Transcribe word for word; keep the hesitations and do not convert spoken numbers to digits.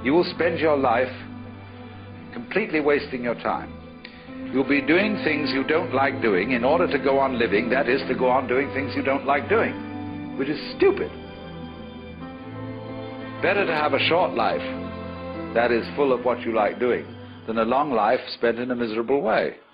you will spend your life completely wasting your time. You'll be doing things you don't like doing in order to go on living, that is, to go on doing things you don't like doing, which is stupid. Better to have a short life that is full of what you like doing than a long life spent in a miserable way.